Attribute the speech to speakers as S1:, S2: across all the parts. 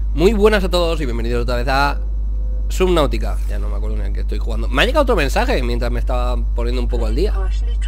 S1: Muy buenas a todos y bienvenidos otra vez a Subnautica. Ya no me acuerdo en el que estoy jugando. Me ha llegado otro mensaje mientras me estaba poniendo un poco al día.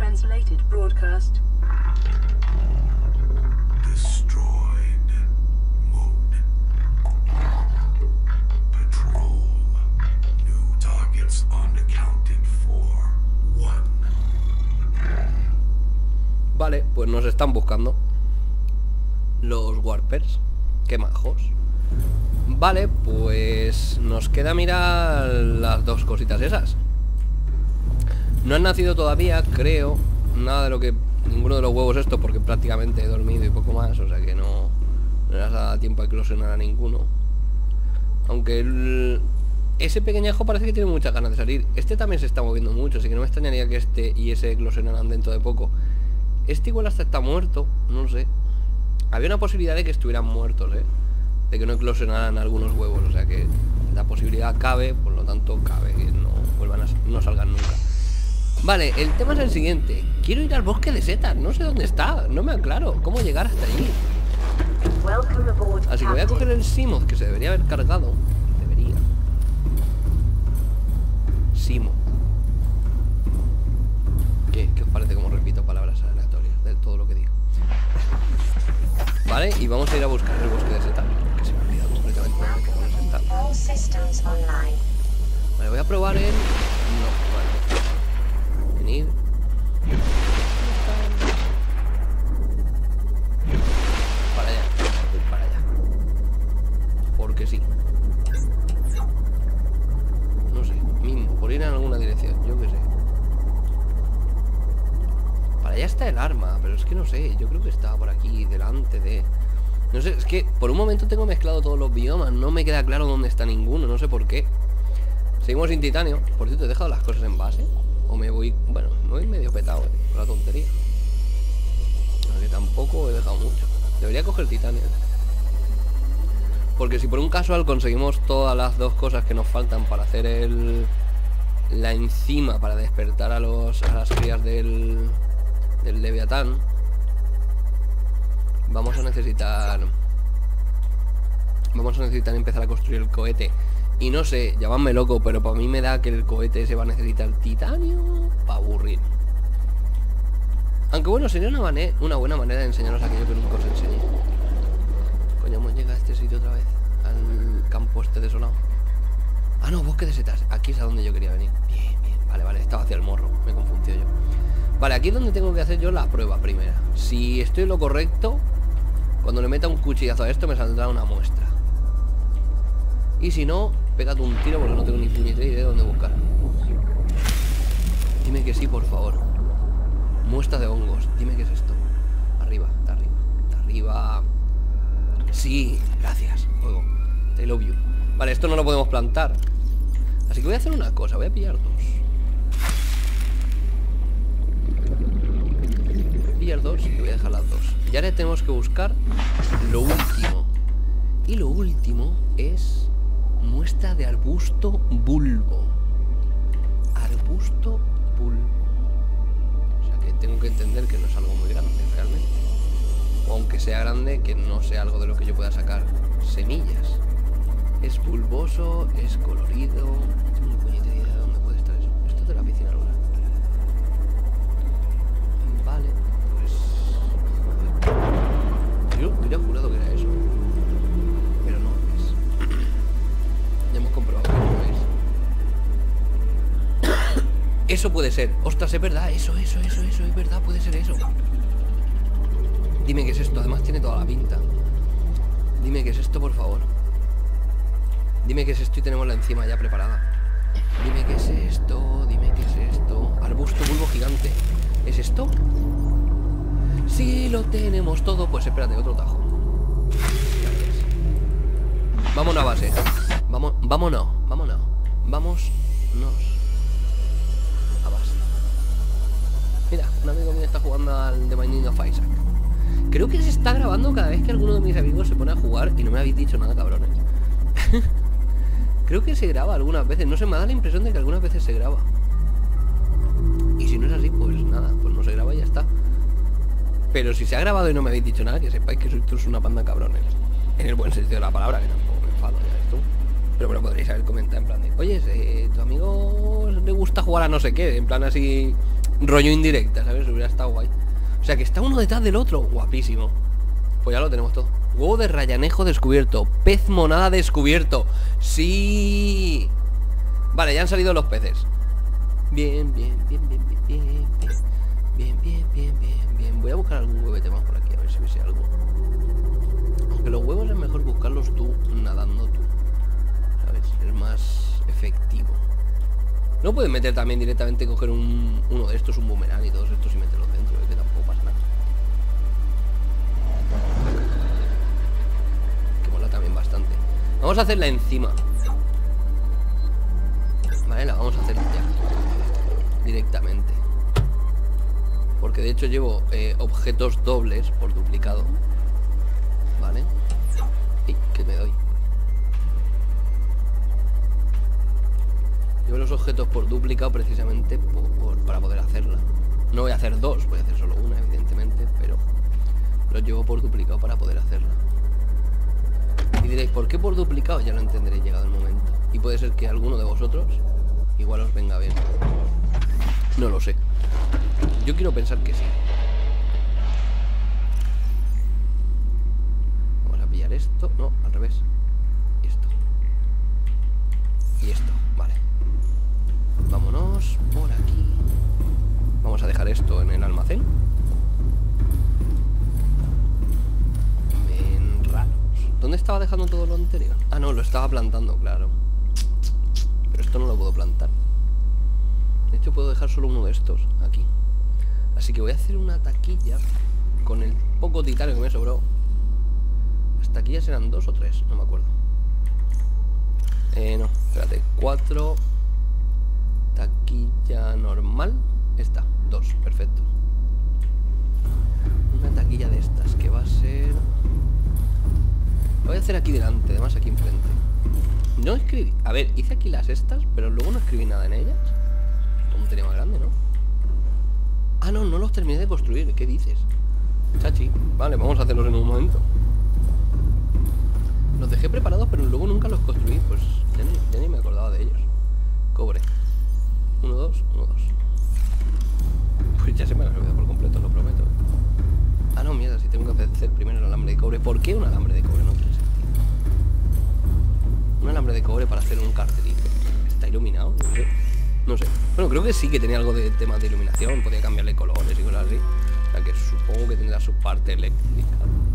S1: Vale, pues nos están buscando los Warpers. Qué majos. Vale, pues nos queda mirar las dos cositas esas. No han nacido todavía, creo. Nada de lo que... Ninguno de los huevos estos, porque prácticamente he dormido y poco más. O sea que no les da tiempo a eclosionar a ninguno. Aunque ese pequeñajo parece que tiene muchas ganas de salir. Este también se está moviendo mucho, así que no me extrañaría que este y ese eclosionaran dentro de poco. Este igual hasta está muerto, no sé. Había una posibilidad de que estuvieran muertos, de que no eclosionaran algunos huevos. O sea que la posibilidad cabe, por lo tanto cabe que no vuelvan no salgan nunca. Vale, el tema es el siguiente. Quiero ir al bosque de setas, no sé dónde está. No me aclaro cómo llegar hasta allí. Así que voy a coger el Seamoth, que se debería haber cargado. Debería. Seamoth. ¿Qué os parece como repito palabras aleatorias de todo lo que digo? Vale, y vamos a ir a buscar el bosque de setas, que se me ha olvidado completamente dónde cojones está. Vale, voy a probar el... No, vale. Venir. Para allá, voy para allá. Porque sí. No sé, mismo, por ir en alguna dirección, yo qué sé. Para allá está el arma, pero es que no sé, yo creo que estaba por aquí, delante de... No sé, es que por un momento tengo mezclado todos los biomas, no me queda claro dónde está ninguno, no sé por qué. Seguimos sin titanio. Por cierto, ¿he dejado las cosas en base? O me voy... Bueno, me voy medio petado, por la tontería. Aunque tampoco he dejado mucho. Debería coger titanio. Porque si por un casual conseguimos todas las dos cosas que nos faltan para hacer la enzima para despertar a las crías del Leviatán, vamos a necesitar empezar a construir el cohete. Y no sé, llamadme loco, pero para mí me da que el cohete se va a necesitar titanio para aburrir. Aunque bueno, sería una buena manera de enseñaros aquello que nunca os enseñé. Coño, hemos llegado a este sitio otra vez, al campo este desolado. Ah, no, bosque de setas. Aquí es a donde yo quería venir. Bien, bien, vale, estaba hacia el morro, me confundió yo. Vale, aquí es donde tengo que hacer yo la prueba primera. Si estoy en lo correcto, cuando le meta un cuchillazo a esto me saldrá una muestra. Y si no, pégate un tiro porque no tengo ni puñetera idea de dónde buscar. Dime que sí, por favor. Muestra de hongos, dime qué es esto. Arriba, está arriba, está arriba. Sí, gracias, juego. Te love you. Vale, esto no lo podemos plantar. Así que voy a hacer una cosa, voy a pillar dos. Y voy a dejar las dos. Y ahora tenemos que buscar lo último. Y lo último es muestra de arbusto bulbo. Arbusto bulbo. O sea que tengo que entender que no es algo muy grande realmente. O aunque sea grande, que no sea algo de lo que yo pueda sacar semillas. Es bulboso, es colorido. No tengo ni puñetera idea de dónde puede estar eso. Esto es de la piscina rural. Vale. Yo hubiera jurado que era eso, pero no es. Ya hemos comprobado que no es. Eso puede ser. Ostras, es verdad. Eso, es verdad, puede ser eso. Dime qué es esto. Además tiene toda la pinta. Dime qué es esto, por favor. Dime qué es esto y tenemos la enzima ya preparada. Dime qué es esto. Dime qué es esto. Arbusto bulbo gigante. ¿Es esto? Si lo tenemos todo, pues espérate, otro tajo. Gracias. Vámonos a base. Vámonos. Vámonos a base. Mira, un amigo mío está jugando al The Binding of Isaac. Creo que se está grabando cada vez que alguno de mis amigos se pone a jugar y no me habéis dicho nada, cabrones. Creo que se graba algunas veces. No sé, me da la impresión de que algunas veces se graba. Y si no es así, pues nada, pues no se graba y ya está. Pero si se ha grabado y no me habéis dicho nada, que sepáis que sois todos una panda cabrones. En el buen sentido de la palabra, que tampoco me enfado, ya ves tú. Pero bueno, podréis haber comentado en plan de, oye, tu amigo le gusta jugar a no sé qué, en plan así, rollo indirecta, ¿sabes? Hubiera estado guay. O sea, que está uno detrás del otro, guapísimo. Pues ya lo tenemos todo. Huevo de rayanejo descubierto. Pez monada descubierto. ¡Sí! Vale, ya han salido los peces. Bien, bien, bien, bien, bien, bien, bien. Bien, bien, bien, bien, bien. Voy a buscar algún huevete más por aquí, a ver si hubiese algo. Aunque los huevos es mejor buscarlos tú, nadando tú, ¿sabes? Es más efectivo. No puedes meter también directamente, coger uno de estos, un boomerang y todos estos y meterlos dentro, que tampoco pasa nada. Que mola también bastante. Vamos a hacerla encima. Vale, la vamos a hacer ya directamente. Porque de hecho llevo objetos dobles por duplicado. Vale. Y que me doy. Llevo los objetos por duplicado precisamente para poder hacerla. No voy a hacer dos, voy a hacer solo una, evidentemente, pero los llevo por duplicado para poder hacerla. Y diréis, ¿por qué por duplicado? Ya lo entenderéis llegado el momento. Y puede ser que alguno de vosotros igual os venga bien. No lo sé. Yo quiero pensar que sí. Vamos a pillar esto. No, al revés. Y esto. Y esto, vale. Vámonos por aquí. Vamos a dejar esto en el almacén. Ven raros. ¿Dónde estaba dejando todo lo anterior? Ah, no, lo estaba plantando, claro. Pero esto no lo puedo plantar. De hecho puedo dejar solo uno de estos aquí. Así que voy a hacer una taquilla con el poco titanio que me sobró. Las taquillas eran 2 o 3, no me acuerdo. No, espérate, 4. Taquilla normal. Esta, 2, perfecto. Una taquilla de estas que va a ser... Lo voy a hacer aquí delante, además aquí enfrente. No escribí... A ver, hice aquí las estas, pero luego no escribí nada en ellas. Tontería más grande, ¿no? Ah, no, no los terminé de construir. ¿Qué dices? Chachi. Vale, vamos a hacerlos en un momento. Los dejé preparados, pero luego nunca los construí. Pues ya ni me acordaba de ellos. Cobre. 1, 2, 1, 2. Pues ya se me ha olvidado por completo, lo prometo. Ah, no, mierda, si tengo que hacer primero el alambre de cobre. ¿Por qué un alambre de cobre? No tiene sentido. Un alambre de cobre para hacer un cartelito. ¿Está iluminado? No sé. No sé. Bueno, creo que sí que tenía algo de tema de iluminación. Podía cambiarle colores y cosas así. O sea que supongo que tendrá su parte eléctrica.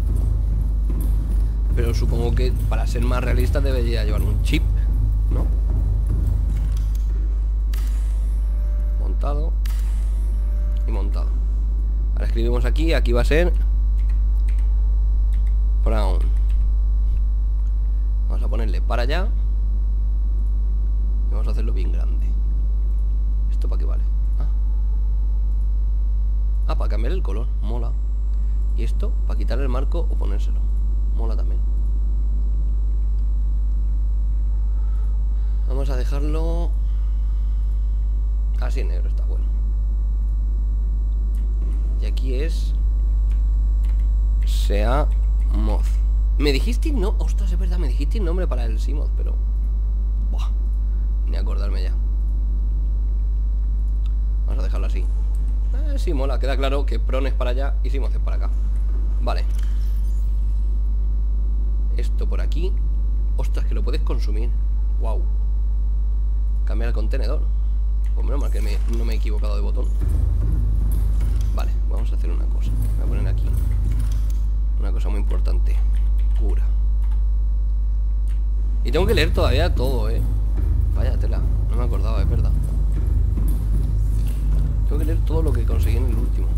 S1: Pero supongo que para ser más realista debería llevar un chip, ¿no? Montado. Y montado. Ahora escribimos aquí. Aquí va a ser Brown. Vamos a ponerle para allá. Y vamos a hacerlo bien grande. ¿Esto para qué vale? Para cambiar el color. Mola. Y esto, para quitar el marco o ponérselo. Mola también. Vamos a dejarlo así en negro, está bueno. Y aquí es Sea Moth. Me dijiste no... Ostras, es verdad, me dijiste el nombre para el Seamoth, pero... Buah, ni acordarme ya. Vamos a dejarlo así. Sí, mola, queda claro que Pron es para allá y Seamoth es para acá. Vale. Esto por aquí. Ostras, que lo puedes consumir. Wow. Cambiar el contenedor. Pues menos mal que no me he equivocado de botón. Vale, vamos a hacer una cosa. Voy a poner aquí una cosa muy importante. Cura. Y tengo que leer todavía todo, Vaya tela, no me acordaba, es verdad. Tengo que leer todo lo que conseguí en el último.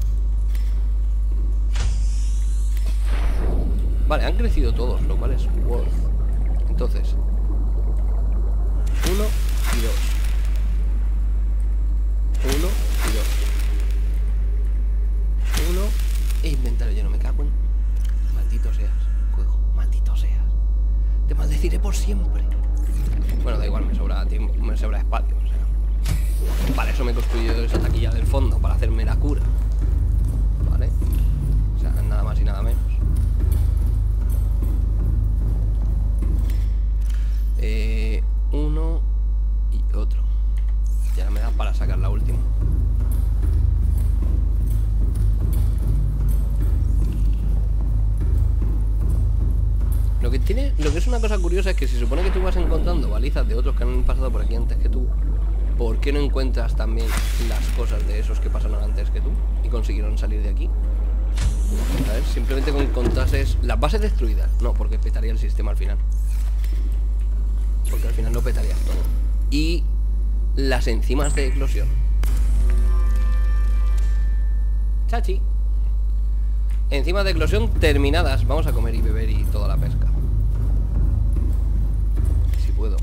S1: Vale, han crecido todos, lo cual es worth. Entonces 1 y 2. 1 y 2. 1. E inventario lleno, me cago en... Maldito seas, juego, maldito seas. Te maldeciré por siempre. Bueno, da igual, me sobra tiempo, me sobra espacio, o sea. Para eso me he construido esa taquilla del fondo, para hacerme la cura. Vale. O sea, nada más y nada menos. Lo que es una cosa curiosa es que se supone que tú vas encontrando balizas de otros que han pasado por aquí antes que tú. ¿Por qué no encuentras también las cosas de esos que pasaron antes que tú y consiguieron salir de aquí? A ver, simplemente con encontrases las bases destruidas. No, porque petaría el sistema al final. Porque al final lo petarías todo. Y las enzimas de eclosión. Chachi. Enzimas de eclosión terminadas. Vamos a comer y beber y toda la pesca. Si puedo.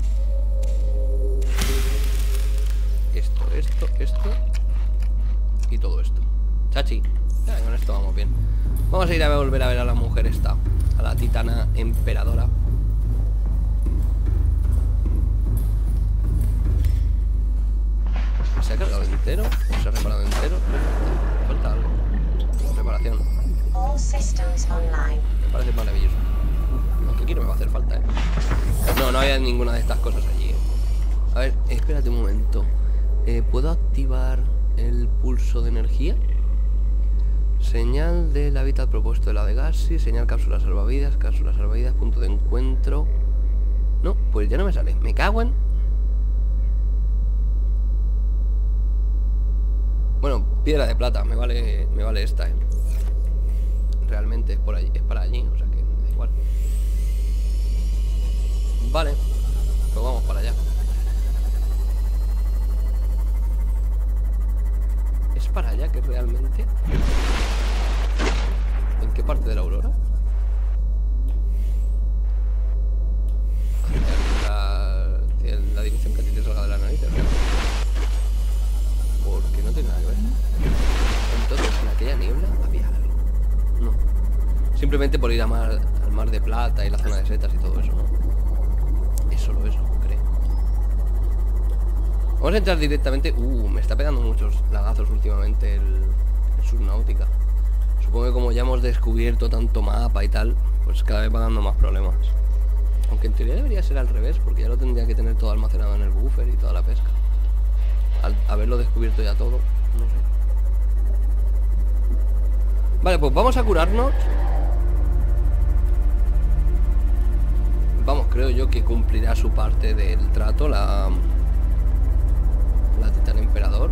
S1: Esto y todo esto. Chachi. Ya, con esto vamos bien. Vamos a ir a volver a ver a la mujer esta, a la titana emperadora. ¿Se ha cargado entero? ¿O se ha reparado entero? Falta algo. Reparación. Me parece maravilloso. Aunque aquí no me va a hacer falta, ¿eh? No había ninguna de estas cosas allí. A ver, espérate un momento. ¿Puedo activar el pulso de energía? Señal del hábitat propuesto de la de Gassi. Señal cápsula salvavidas, punto de encuentro. No, pues ya no me sale. Me cago en... Bueno, piedra de plata, me vale esta, Realmente es por allí, es para allí, o sea que me da igual. Vale, pues vamos para allá. ¿Es para allá que realmente? ¿En qué parte de la aurora? La dirección que a ti te salga de la nariz, porque no tiene nada que ver. Entonces, en aquella niebla había algo. No. Simplemente por ir al mar de plata y la zona de setas y todo eso, ¿no? Es solo eso, creo. Vamos a entrar directamente. Me está pegando muchos lagazos últimamente el Subnautica. Supongo que como ya hemos descubierto tanto mapa y tal, pues cada vez va dando más problemas. Aunque en teoría debería ser al revés, porque ya lo tendría que tener todo almacenado en el buffer y toda la pesca. Al haberlo descubierto ya todo, no sé. Vale, pues vamos a curarnos. Vamos, creo yo que cumplirá su parte del trato la titán emperador.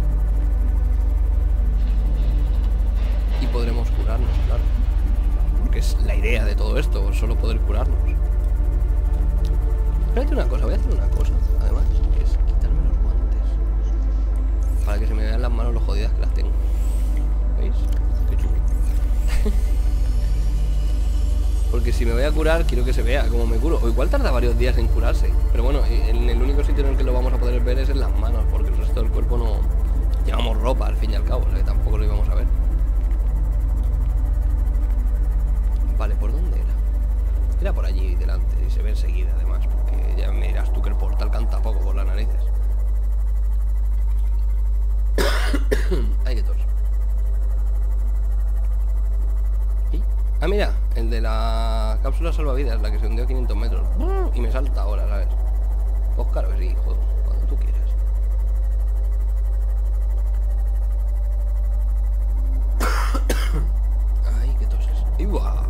S1: Y podremos curarnos, claro. Porque es la idea de todo esto, solo poder curarnos. Espérate una cosa, voy a hacer una cosa, además, que es quitarme los guantes. Para que se me vean las manos lo jodidas que las tengo. ¿Veis? Qué chulo. Porque si me voy a curar, quiero que se vea cómo me curo. O igual tarda varios días en curarse. Pero bueno, en el único sitio en el que lo vamos a poder ver es en las manos, porque el resto del cuerpo no... Llevamos ropa, al fin y al cabo, o sea que tampoco lo íbamos a ver. Vale, ¿por dónde era? Era por allí delante, y se ve enseguida además, porque ya me dirás tú que el portal canta poco por las narices. Ay, qué tos. ¿Y? Ah, mira, el de la cápsula salvavidas, la que se hundió a 500 metros. Y me salta ahora, ¿sabes? Pues claro que sí, hijo, cuando tú quieras. Ay, qué toses. ¡Iba!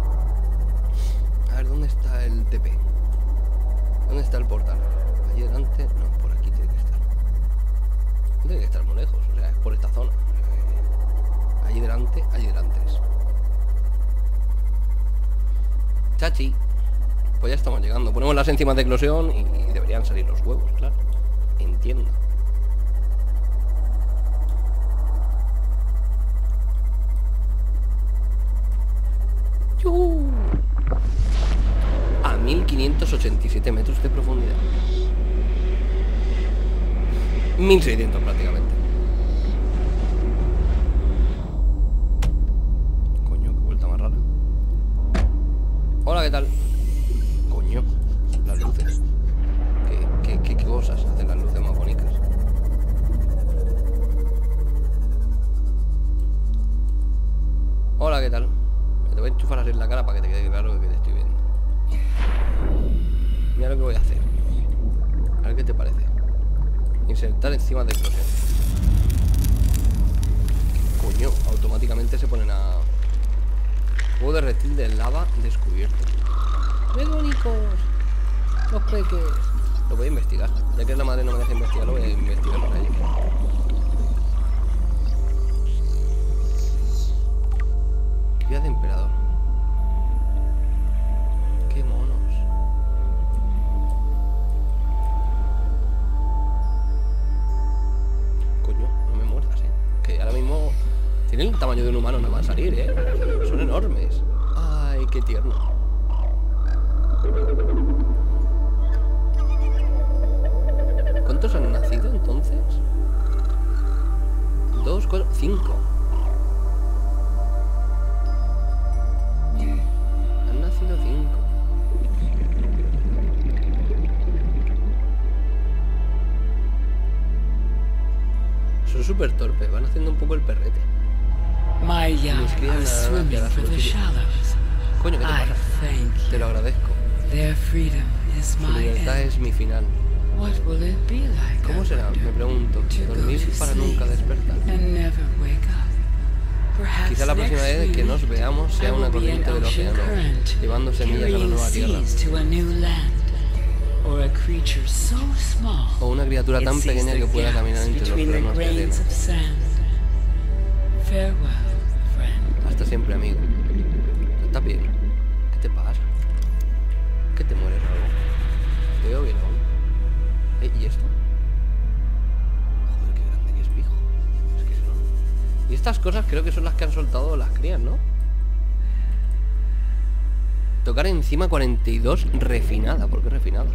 S1: A ver, ¿dónde está el TP? ¿Dónde está el portal? Allí delante, no, por aquí tiene que estar. No tiene que estar muy lejos, o sea, es por esta zona. Allí delante es. Chachi. Pues ya estamos llegando. Ponemos las enzimas de eclosión y deberían salir los huevos, claro. Entiendo. ¡Yuhu! A 1587 metros de profundidad. 1600 prácticamente. Coño, qué vuelta más rara. Hola, ¿qué tal? Coño, las luces. ¿Qué cosas hacen las luces más bonitas? Hola, ¿qué tal? Te voy a enchufar así en la cara para que te quede claro que te estoy viendo. Mira lo que voy a hacer. A ver qué te parece. Insertar encima de eclosión. Coño, automáticamente se ponen a... Juego de reptil de lava descubierto. cree que...? Lo voy a investigar. Ya que la madre no me deja investigar, lo voy a investigar para ello. Cría de emperador. Qué monos. Coño, no me muerdas, que ahora mismo tienen el tamaño de un humano, no van a salir, son enormes. Ay, qué tierno. ¿Cuántos han nacido entonces? 2, 4, 5. Han nacido 5. Son súper torpes, van haciendo un poco el perrete.
S2: My young are swimming for the shallows.
S1: Coño, ¿qué te pasa? Te lo agradezco.
S2: Their freedom is
S1: Su
S2: my
S1: libertad
S2: end.
S1: es mi final.
S2: What will it be like?
S1: ¿Cómo será? Me pregunto. Dormir para nunca despertar.
S2: And never wake up. Perhaps
S1: Quizá la próxima
S2: next
S1: vez que
S2: week,
S1: nos veamos sea
S2: I
S1: una
S2: will be
S1: corriente
S2: an
S1: del
S2: ocean
S1: océano,
S2: current,
S1: llevando semillas a la
S2: carrying
S1: nueva tierra.
S2: seeds to a new land. Or a creature so small,
S1: O una criatura tan
S2: it sees
S1: pequeña
S2: the
S1: que pueda
S2: gaps
S1: caminar entre los
S2: between the
S1: granos de arena.
S2: grains of sand. Farewell, friend.
S1: Hasta siempre, amigo. ¿Estás bien? ¿Qué te pasa? ¿Qué te mueres o algo? Te veo bien aún. ¿Y esto? Joder, qué grande que es, pijo. Es que son... Y estas cosas creo que son las que han soltado las crías, ¿no? Tocar encima 42 refinada. ¿Por qué refinada?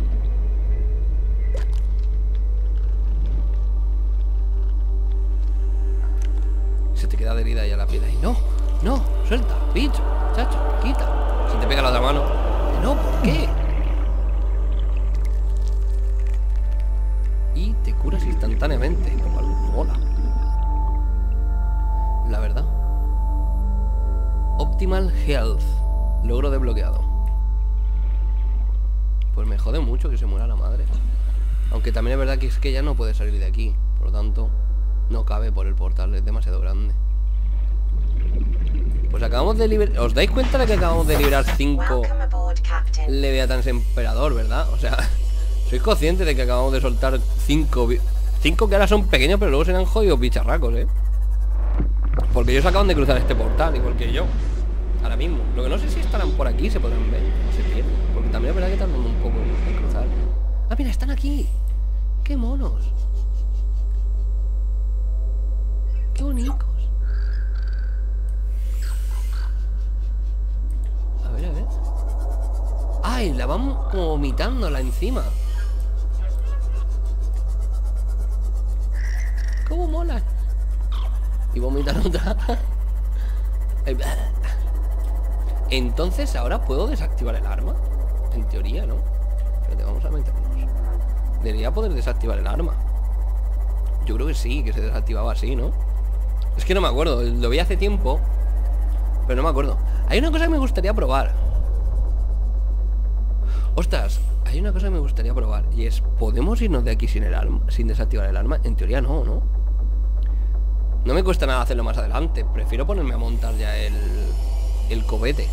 S1: Se te queda adherida ya la piedra. Y no, no, suelta, bicho, chacho, quita. Se te pega la otra mano. No, ¿por qué? Y te curas instantáneamente, lo cual mola. La verdad. Optimal Health. Logro desbloqueado. Pues me jode mucho que se muera la madre. Aunque también es verdad que es que ya no puede salir de aquí. Por lo tanto, no cabe por el portal, es demasiado grande. Pues acabamos de liberar... ¿Os dais cuenta de que acabamos de liberar 5 Leviathanes Emperador, verdad? O sea, sois conscientes de que acabamos de soltar 5 que ahora son pequeños, pero luego serán jodidos bicharracos, porque ellos acaban de cruzar este portal, igual que yo. Ahora mismo. Lo que no sé si estarán por aquí, se podrán ver. Se pierden. Porque también es verdad que tardan un poco en cruzar. Ah, mira, están aquí. ¡Qué monos! ¡Qué bonitos! A ver, a ver. ¡Ay! La van como vomitándola encima. ¡Cómo mola! Y vomitan otra. Entonces ahora puedo desactivar el arma. En teoría, ¿no? Espérate, vamos a meternos. Debería poder desactivar el arma. Yo creo que sí, que se desactivaba así, ¿no? Es que no me acuerdo, lo vi hace tiempo, pero no me acuerdo. Hay una cosa que me gustaría probar. Ostras, hay una cosa que me gustaría probar. Y es, ¿podemos irnos de aquí sin el arma, sin desactivar el arma? En teoría no, ¿no? No me cuesta nada hacerlo más adelante. Prefiero ponerme a montar ya el cobete.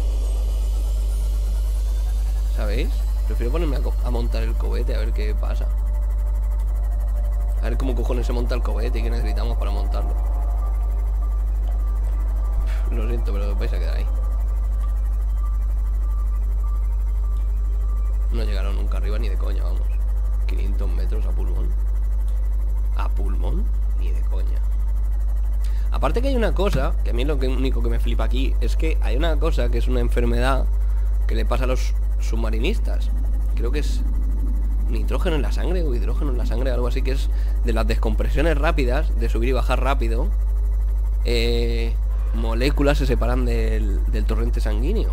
S1: ¿Sabéis? Prefiero ponerme a montar el cobete, a ver qué pasa. A ver cómo cojones se monta el cobete y qué necesitamos para montarlo. Lo siento, pero vais a quedar ahí. No llegaron nunca arriba ni de coña, vamos. 500 metros a pulmón. ¿A pulmón? Ni de coña. Aparte que hay una cosa, que a mí lo único que me flipa aquí es que hay una cosa que es una enfermedad que le pasa a los submarinistas. Creo que es nitrógeno en la sangre o hidrógeno en la sangre, algo así, que es de las descompresiones rápidas, de subir y bajar rápido. Moléculas se separan del torrente sanguíneo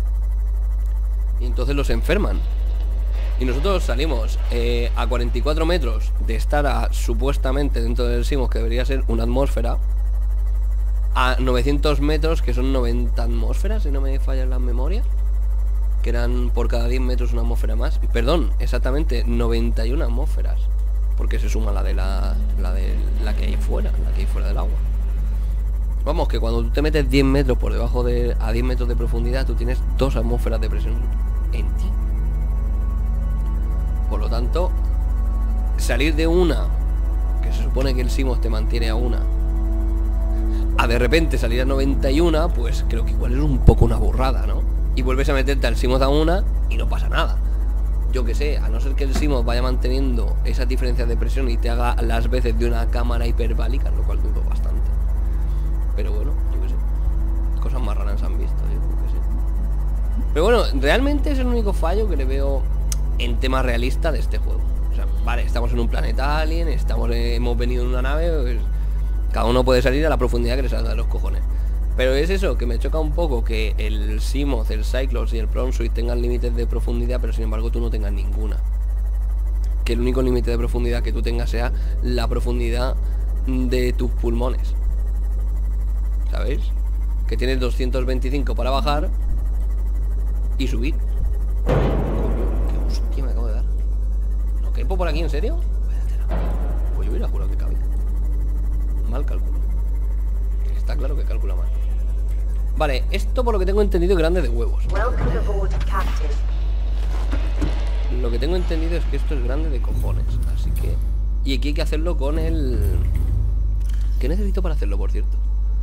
S1: y entonces los enferman. Y nosotros salimos a 44 metros de estar supuestamente dentro del Simos, que debería ser una atmósfera, a 900 metros, que son 90 atmósferas, si no me fallan las memorias, que eran por cada 10 metros una atmósfera más. Perdón, exactamente 91 atmósferas, porque se suma la que hay fuera, la que hay fuera del agua. Vamos, que cuando tú te metes 10 metros por debajo a 10 metros de profundidad, tú tienes 2 atmósferas de presión en ti. salir de una, que se supone que el Simos te mantiene a una, a de repente salir a 91, pues creo que igual es un poco una burrada, ¿no? Y vuelves a meterte al Simos a una y no pasa nada. Yo que sé, a no ser que el Simos vaya manteniendo esas diferencias de presión y te haga las veces de una cámara hiperbálica, lo cual dudo bastante. Pero bueno, yo que sé, cosas más raras han visto, yo creo que sí. Pero bueno, realmente es el único fallo que le veo en tema realista de este juego. O sea, vale, estamos en un planeta alien, hemos venido en una nave, pues, cada uno puede salir a la profundidad que le salga de los cojones. Pero es eso, que me choca un poco que el Simos, el Cyclops y el Prompsuit tengan límites de profundidad, pero sin embargo tú no tengas ninguna. Que el único límite de profundidad que tú tengas sea la profundidad de tus pulmones. ¿Sabéis? Que tienes 225 para bajar y subir. Coño, qué hostia me acabo de dar. ¿No quepo por aquí, en serio? Pues yo hubiera jurado que cabía. Mal cálculo. Está claro que calcula mal. Vale, esto por lo que tengo entendido es grande de huevos. Lo que tengo entendido es que esto es grande de cojones. Así que... Y aquí hay que hacerlo con el... ¿Qué necesito para hacerlo, por cierto?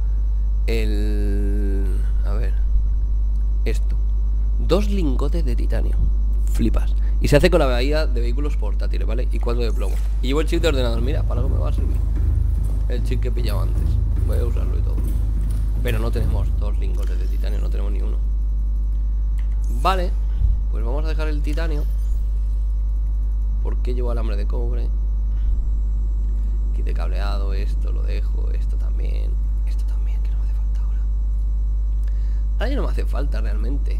S1: A ver... Esto. 2 lingotes de titanio. Flipas. Y se hace con la bahía de vehículos portátiles, ¿vale? Y 4 de plomo. Y llevo el chip de ordenador. Mira, para algo me va a servir. El chip que he pillado antes. Voy a usarlo y todo. Pero no tenemos 2 lingotes de titanio, no tenemos ni uno. Vale, pues vamos a dejar el titanio. Porque llevo alambre de cobre. Kit de cableado, esto lo dejo, esto también, que no me hace falta ahora. Ahora ya no me hace falta realmente.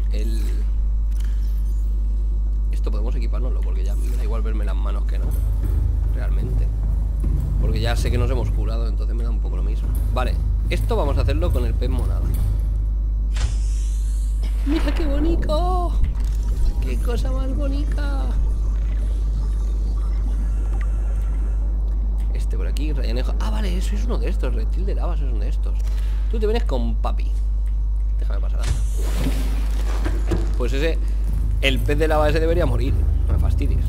S1: Esto podemos equipárnoslo, porque ya me da igual verme las manos que no. Realmente. Porque ya sé que nos hemos curado, entonces me da un poco lo mismo. Vale, esto vamos a hacerlo con el pez monada. ¡Mira qué bonito! ¡Qué cosa más bonita! Este por aquí, rayanejo. Ah, vale, eso es uno de estos. Reptil de lava, eso es uno de estos. Tú te vienes con papi. Déjame pasar. Pues ese... El pez de lava ese debería morir. No me fastidies.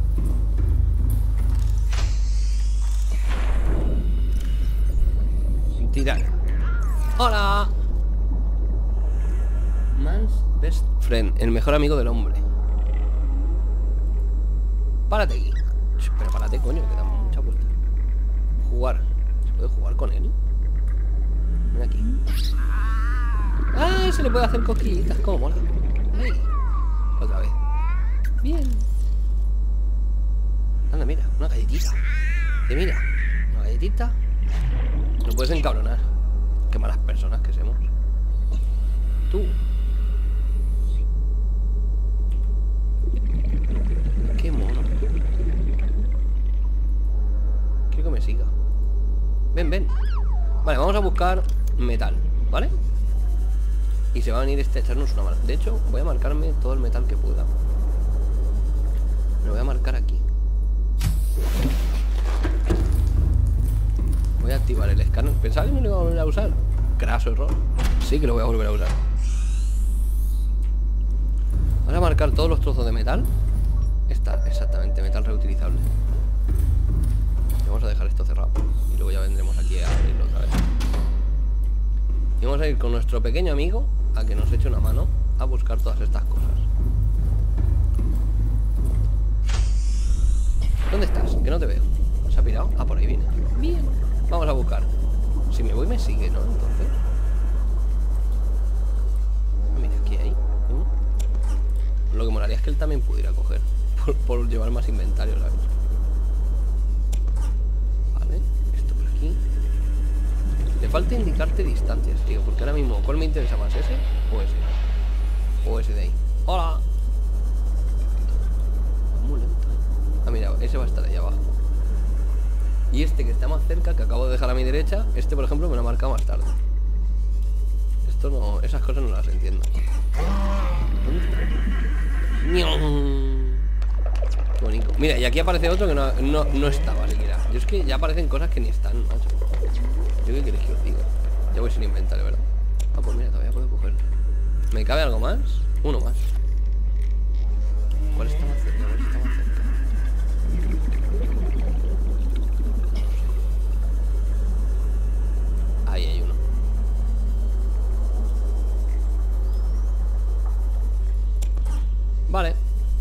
S1: Tirar. ¡Hola! Man's best friend, el mejor amigo del hombre. Párate aquí. Pero párate, coño, que damos mucha vuelta. Jugar. ¿Se puede jugar con él? Ven aquí. ¡Ah! Se le puede hacer cosquillitas, como mola. ¡Ay! Otra vez. Bien. Anda, mira, una galletita. Mira, una galletita. No puedes encabronar. Qué malas personas que somos. Tú. Qué mono. Quiero que me siga. Ven, ven. Vale, vamos a buscar metal, ¿vale? Y se va a venir a echarnos una mano. De hecho, voy a marcarme todo el metal que pueda. Lo voy a marcar aquí. Voy a activar el escáner. Pensaba que no lo iba a volver a usar. Craso error. Sí que lo voy a volver a usar. Vamos a marcar todos los trozos de metal. Está exactamente, metal reutilizable. Y vamos a dejar esto cerrado. Y luego ya vendremos aquí a abrirlo otra vez. Y vamos a ir con nuestro pequeño amigo a que nos eche una mano a buscar todas estas cosas. ¿Dónde estás? Que no te veo. ¿Se ha pirado? Ah, por ahí viene. Bien. Vamos a buscar. Si me voy me sigue, ¿no? Entonces. Mira, aquí hay. Lo que molaría es que él también pudiera coger. Por llevar más inventario, ¿sabes? Vale. Esto por aquí. Le falta indicarte distancias, tío. Porque ahora mismo, ¿cuál me interesa más? ¿Ese o ese? O ese de ahí. ¡Hola! Muy lento. Ah, mira, ese va a estar ahí abajo. Y este que está más cerca, que acabo de dejar a mi derecha, este por ejemplo me lo ha marcado más tarde. Esto no, esas cosas no las entiendo. Qué bonito. Mira, y aquí aparece otro que no estaba siquiera. Yo es que ya aparecen cosas que ni están, macho. ¿Yo qué queréis que os diga? Ya voy sin inventario, ¿verdad? Ah, pues mira, todavía puedo coger. ¿Me cabe algo más? Uno más. ¿Cuál está más cerca? ¿Cuál está más cerca? Vale.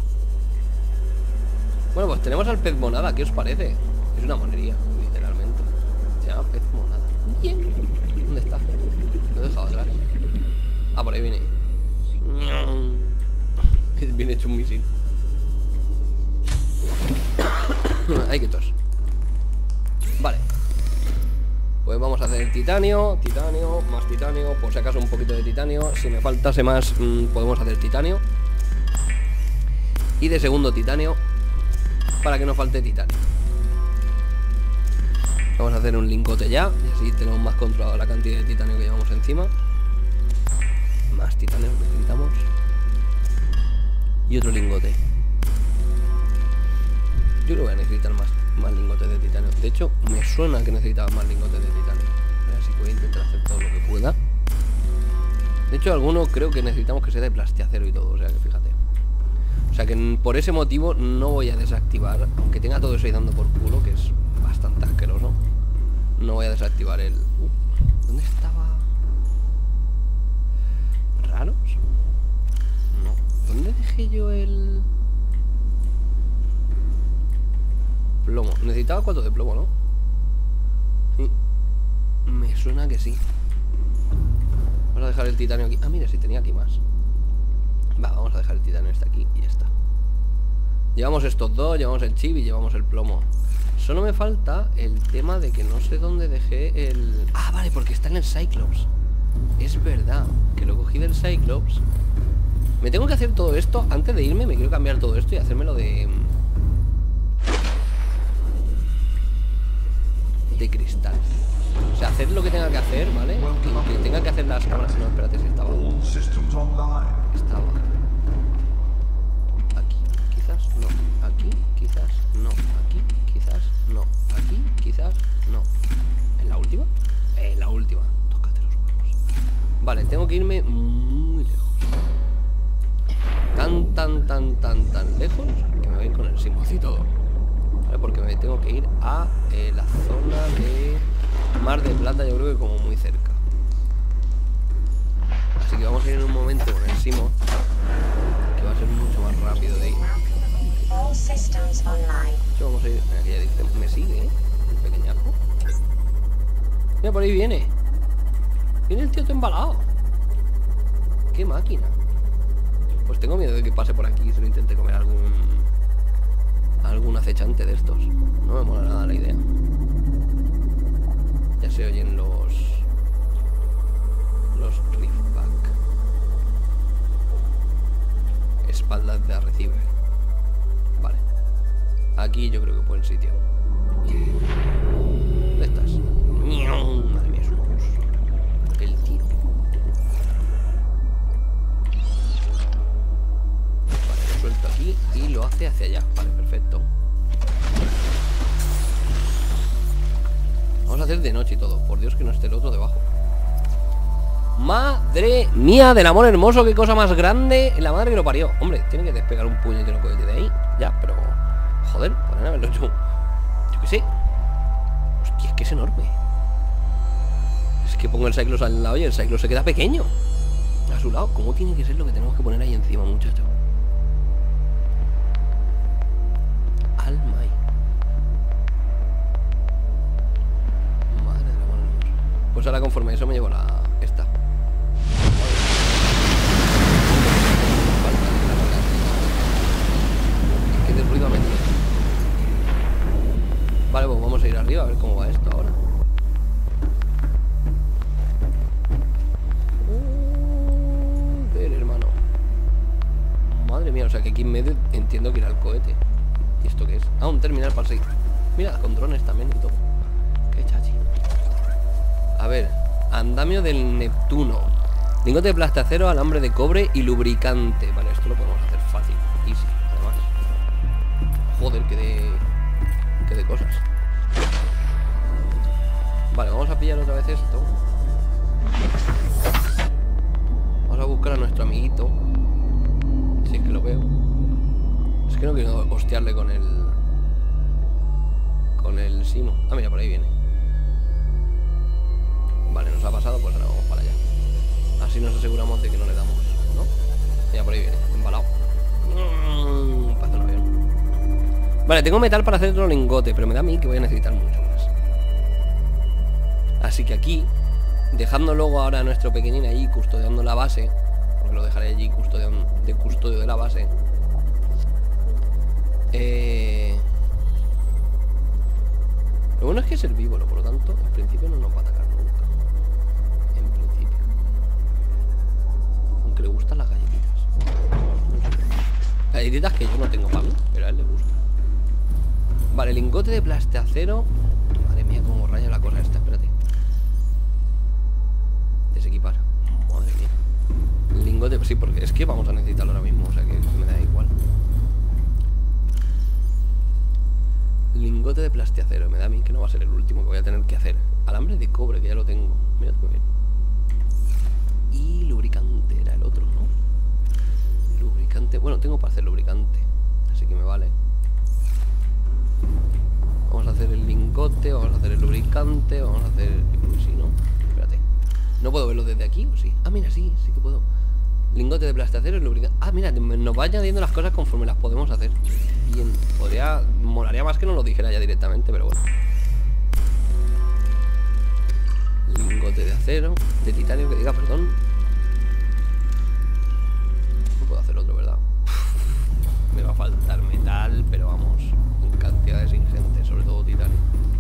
S1: Bueno, pues tenemos al pez monada. ¿Qué os parece? Es una monería, literalmente. Se llama pez monada. Bien. ¿Dónde está? Lo he dejado atrás. Ah, por ahí viene. Viene hecho un misil. Ay, que tos. Vale. Pues vamos a hacer titanio, titanio, más titanio. Por si acaso un poquito de titanio. Si me faltase más, podemos hacer titanio. Y de segundo titanio, para que no falte titanio. Vamos a hacer un lingote ya, y así tenemos más controlado la cantidad de titanio que llevamos encima. Más titanio necesitamos. Y otro lingote. Yo creo que voy a necesitar más lingotes de titanio. De hecho, me suena que necesitaba más lingotes de titanio. Así que voy a intentar hacer todo lo que pueda. De hecho, algunos creo que necesitamos que sea de plastiacero y todo, o sea que fíjate. O sea que por ese motivo no voy a desactivar, aunque tenga todo eso ahí dando por culo, que es bastante asqueroso. No voy a desactivar el... ¿Dónde estaba? ¿Raros? No. ¿Dónde dejé yo el...? Plomo. Necesitaba 4 de plomo, ¿no? Sí. Me suena que sí. Vamos a dejar el titanio aquí. Ah, mira, si tenía aquí más. Va, vamos a dejar el titanio este aquí y ya está. Llevamos estos dos, llevamos el chip y llevamos el plomo. Solo me falta el tema de que no sé dónde dejé el... Ah, vale, porque está en el Cyclops. Es verdad, que lo cogí del Cyclops. Me tengo que hacer todo esto antes de irme. Me quiero cambiar todo esto y hacérmelo de cristal. O sea, hacer lo que tenga que hacer, ¿vale? Que tenga que hacer las cámaras. No, espérate, si estaba. Estaba aquí, quizás no. Aquí, quizás no. Aquí, quizás no. Aquí, quizás no. ¿En la última? En la última. Tócate los huevos. Vale, tengo que irme muy lejos. Tan lejos que me voy a ir con el simocito. ¿Vale? Porque me tengo que ir a la zona de Mar de Plata, yo creo que como muy cerca. Así que vamos a ir en un momento con el Simo, que va a ser mucho más rápido de ir. De hecho, vamos a ir... Mira, que ya dice, me sigue, ¿eh? El pequeñajo. Mira, por ahí viene. Viene el tío todo embalado. ¡Qué máquina! Pues tengo miedo de que pase por aquí y se lo intente comer algún acechante de estos. No me mola nada la idea. Ya se oyen los Riftback. Espaldas de arrecife. Vale. Aquí yo creo que buen sitio. ¿Dónde estás? Madre mía, es un bus. El tiro. Vale, lo suelto aquí y lo hace hacia allá. Vale, perfecto. Vamos a hacer de noche y todo. Por Dios que no esté el otro debajo. Madre mía del amor hermoso. Qué cosa más grande. La madre que lo parió. Hombre, tiene que despegar un puñetero cohete de ahí. Ya, pero... Joder, podrían haberlo hecho. Yo qué sé. Hostia, es que es enorme. Es que pongo el Cyclops al lado y el Cyclops se queda pequeño a su lado. ¿Cómo tiene que ser lo que tenemos que poner ahí encima, muchacho? Almay. Madre del amor hermoso. Pues ahora conforme eso me llevo la... esta. ¿Qué de ruido ha metido? Vale, pues vamos a ir arriba a ver cómo va esto ahora. Ver, hermano. Madre mía, o sea que aquí en medio entiendo que irá el cohete. ¿Y esto qué es? Ah, un terminal para seguir. Mira, con drones también y todo. Qué chachi. A ver, andamio del Neptuno. Lingote de plastacero, alambre de cobre y lubricante. Vale, esto lo podemos hacer fácil. Easy, además. Joder, que de cosas. Vale, vamos a pillar otra vez esto. Vamos a buscar a nuestro amiguito. Si es que lo veo. Es que no quiero hostiarle con el Simo. Ah, mira, por ahí viene. Vale, nos ha pasado, pues ahora vamos para allá. Así nos aseguramos de que no le damos, ¿no? Mira, por ahí viene, embalado. Vale, tengo metal para hacer otro lingote, pero me da a mí que voy a necesitar mucho más. Así que aquí, dejando luego ahora a nuestro pequeñín ahí custodiando la base, porque lo dejaré allí de custodio de la base. Lo bueno es que es herbívoro, por lo tanto, en principio no nos va a atacar nunca. En principio. Aunque le gustan las galletitas. Galletitas que yo no tengo para mí, pero a él le gusta. Vale, lingote de plastiacero. Madre mía, cómo raya la cosa esta, espérate. Desequipar. Madre mía. Lingote, sí, porque es que vamos a necesitarlo ahora mismo, o sea que me da igual. Lingote de plastiacero, me da a mí que no va a ser el último que voy a tener que hacer. Alambre de cobre, que ya lo tengo. Mira muy bien. Y lubricante era el otro, ¿no? Lubricante, bueno, tengo para hacer lubricante, así que me vale. Vamos a hacer el lingote, vamos a hacer el lubricante, vamos a hacer... Sí, ¿no? Espérate. ¿No puedo verlo desde aquí o sí? Ah, mira, sí que puedo. Lingote de plastiacero y lubricante. Ah, mira, nos va añadiendo las cosas conforme las podemos hacer. Bien, molaría más que no lo dijera ya directamente, pero bueno. Lingote de acero, de titanio, que diga, perdón. No puedo hacer otro, ¿verdad? Me va a faltar metal, pero vamos, en cantidades ingentes, sobre todo titanio.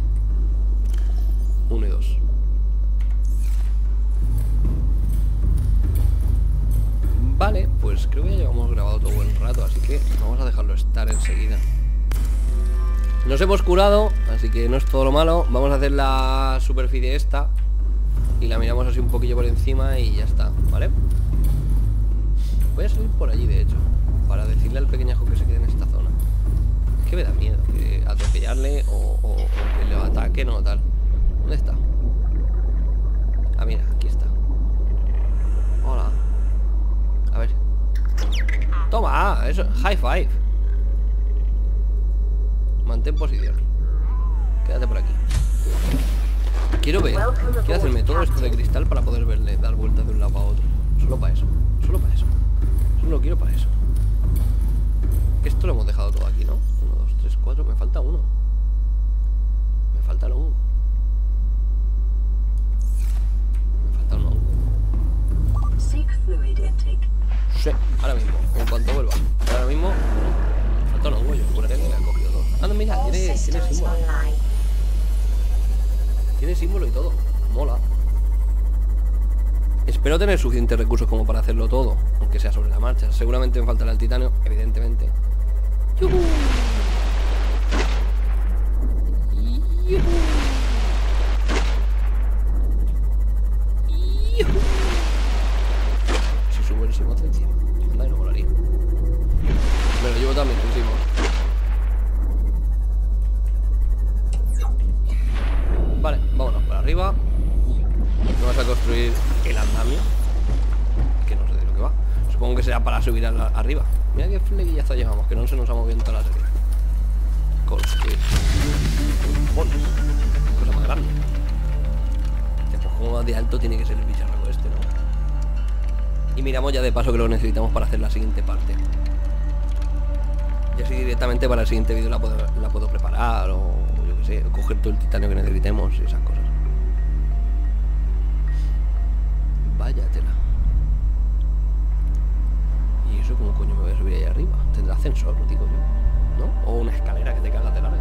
S1: 1 y 2. Vale, pues creo que ya llevamos grabado todo buen rato, así que vamos a dejarlo estar enseguida. Nos hemos curado, así que no es todo lo malo. Vamos a hacer la superficie esta y la miramos así un poquillo por encima y ya está, ¿vale? Voy a salir por allí, de hecho, para decirle al pequeñajo que se quede en esta zona. Es que me da miedo que atropellarle o que le ataquen o tal. ¿Dónde está? Ah, mira, aquí está. Hola. A ver. Toma, eso, high five. Mantén posición. Quédate por aquí. Quiero hacerme todo esto de cristal para poder verle dar vueltas de un lado a otro. Solo para eso. Solo lo quiero para eso. Esto lo hemos dejado todo aquí, ¿no? 1, 2, 3, 4, me falta uno. Me falta el hongo. Sí, ahora mismo, en cuanto vuelva. Ahora mismo, falta un hongo, yo juraría que me ha cogido todo. Ah, no, mira, tiene símbolo. Tiene símbolo y todo. Mola. Espero tener suficientes recursos como para hacerlo todo, aunque sea sobre la marcha. Seguramente me faltará el titanio, evidentemente. ¡Yuhu! ¡Yuhu! ¡Yuhu! Si subo el Simoth encima, anda que no molaría. Me lo llevo también el Simoth. Vale, vámonos para arriba. Vamos a construir el andamio, que no sé de lo que va. Supongo que será para subir arriba. Mira qué flequillazo llevamos, que no se nos ha movido en toda la serie. Construir. Cosa más grande. Pues como de alto tiene que ser el bicharraco este, ¿no? Y miramos ya de paso que lo necesitamos para hacer la siguiente parte. Y así directamente para el siguiente vídeo la puedo preparar, o yo que sé, coger todo el titanio que necesitemos y esas cosas. Vaya tela. ¿Y eso cómo coño me voy a subir ahí arriba? ¿Tendrá ascensor, digo yo? ¿No? O una escalera que te cagas de larga.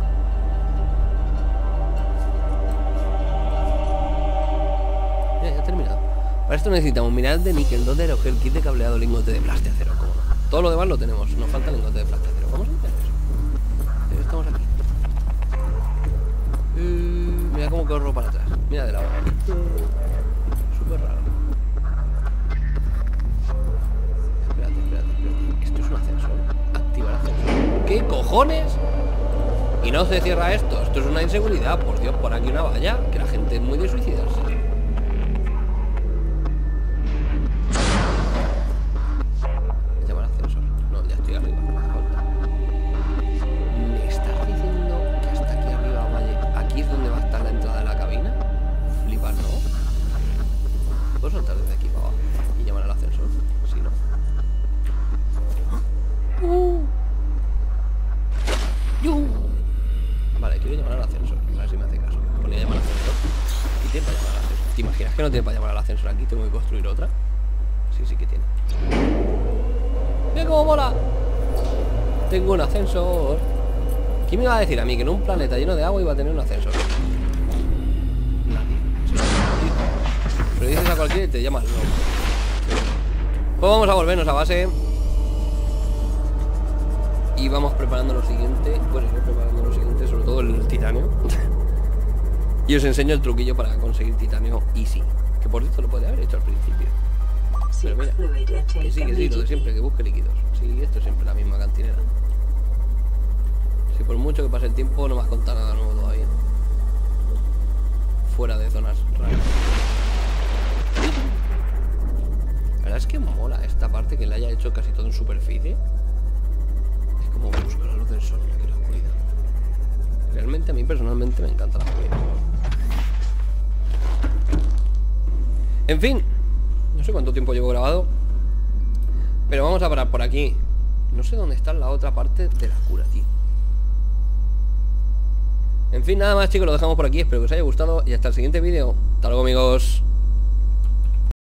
S1: Ya he terminado. Para esto necesitamos mineral de níquel, 2 de aerogel, kit de cableado, lingote de plastiacero, como no. Todo lo demás lo tenemos, nos falta el lingote de plastiacero. Vamos a hacer eso. Estamos aquí. Mira cómo corro para atrás. Mira de lado. Súper raro. Espérate. Esto es un ascensor. Activar ascensor. ¿Qué cojones? Y no se cierra esto. Esto es una inseguridad. Por Dios, por aquí una valla. Que la gente es muy de suicidarse. Llamar ascensor. No, ya estoy arriba. ¿Me estás diciendo que hasta aquí arriba, vaya? ¿Aquí es donde va a estar la entrada de la cabina? Flipar, ¿no? ¿Puedo saltar desde aquí para abajo y llamar al ascensor? Si no. ¡Yuhu! Que no tiene para llamar al ascensor aquí, tengo que construir otra. Sí, sí que tiene. ¡Mira cómo mola! Tengo un ascensor. ¿Quién me iba a decir a mí que en un planeta lleno de agua iba a tener un ascensor? Nadie. Sí, pero dices a cualquiera y te llamas loco. Pues vamos a volvernos a base. Y vamos preparando lo siguiente. Bueno, iré preparando lo siguiente, sobre todo el titanio. Y os enseño el truquillo para conseguir titanio easy. Que por cierto lo podría haber hecho al principio. Pero mira, que sí, lo de siempre, que busque líquidos. Sí, esto es siempre la misma cantinera. Si por mucho que pase el tiempo no me has contado nada nuevo todavía. Fuera de zonas raras. La verdad es que mola esta parte, que la haya hecho casi todo en superficie. Es como busco la luz del sol, la quiero oscuridad. Realmente a mí personalmente me encanta la oscuridad. En fin, no sé cuánto tiempo llevo grabado, pero vamos a parar por aquí. No sé dónde está la otra parte de la cura, tío. En fin, nada más, chicos, lo dejamos por aquí. Espero que os haya gustado y hasta el siguiente vídeo. Hasta luego, amigos.